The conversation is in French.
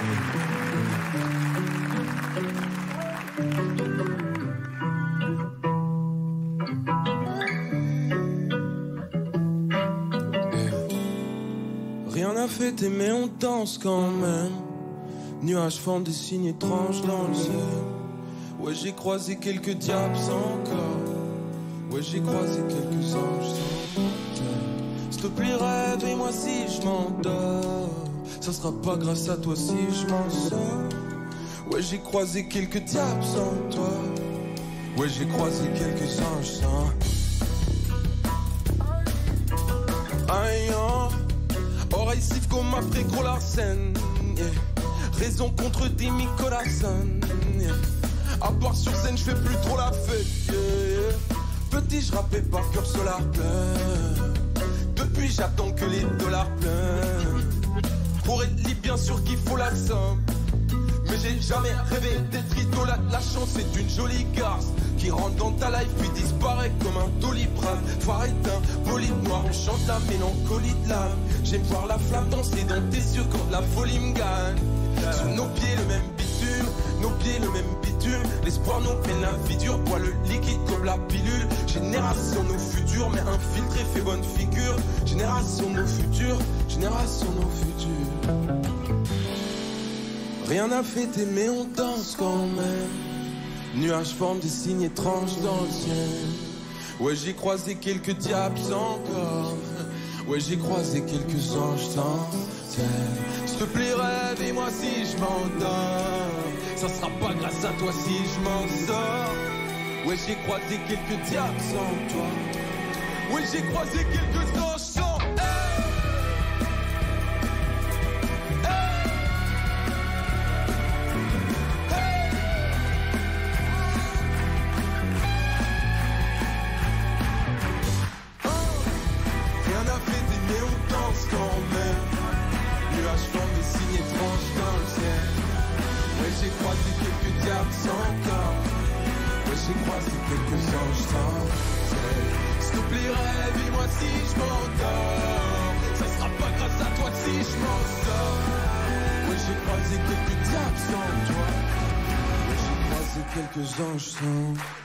Rien n'a fait mais on danse quand même. Nuages forment des signes étranges dans le ciel. Ouais, j'ai croisé quelques diables encore. Ouais, j'ai croisé quelques anges sans terre. S'il te plaît, réveille-moi si je m'endors. Ça sera pas grâce à toi si je m'en sors. Ouais, j'ai croisé quelques diables sans toi. Ouais, j'ai croisé quelques anges sans. Aïe, oh. Oreille siffle comme après gros Larsen, yeah. Raison contre des Nicolasson, yeah. À part sur scène, je fais plus trop la fête, yeah. Petit, je rappais par cœur solar plein. Depuis, j'attends que les dollars pleins. Pour être libre, bien sûr qu'il faut la somme. Mais j'ai jamais rêvé d'être idolâtre. La chance c'est une jolie garce qui rentre dans ta life puis disparaît comme un doliprane. Phare éteint, bolide noir, on chante la mélancolie de l'âme. J'aime voir la flamme danser dans tes yeux quand la folie me gagne. Sous nos pieds le même bitume, nos pieds le même bitume. L'espoir nous peine la vie dure, bois le liquide comme la pilule. Génération nos futurs, mais infiltré fait bonne figure. Génération nos futurs, génération nos futurs. Rien n'a fait mais on danse quand même. Nuages forment des signes étranges dans le ciel. Ouais, j'ai croisé quelques diables encore. Ouais, j'ai croisé quelques anges sans terre. S'il te plaît, réveille-moi si je m'endors. Ça sera pas grâce à toi si je m'en sors. Ouais, j'ai croisé quelques diables sans toi. Ouais, j'ai croisé quelques anges sans. J'ai croisé quelques diables sans corps. Ouais, j'ai croisé quelques anges sans ciel. S'il te plaît, réveille-moi si je m'endors. Ça sera pas grâce à toi si je m'en sors. Ouais, j'ai croisé quelques diables sans toi. Ouais, j'ai croisé quelques anges sans